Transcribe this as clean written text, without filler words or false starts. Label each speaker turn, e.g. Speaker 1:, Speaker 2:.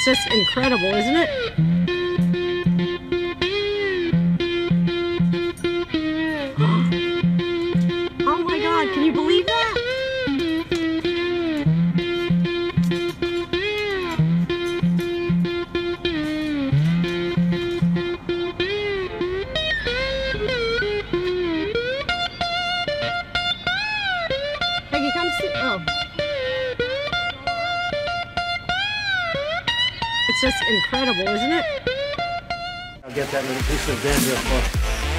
Speaker 1: It's just incredible, isn't it? Oh my God, can you believe that? Peggy, come see. Oh. It's just incredible, isn't it?
Speaker 2: I'll get that little piece of dandruff off.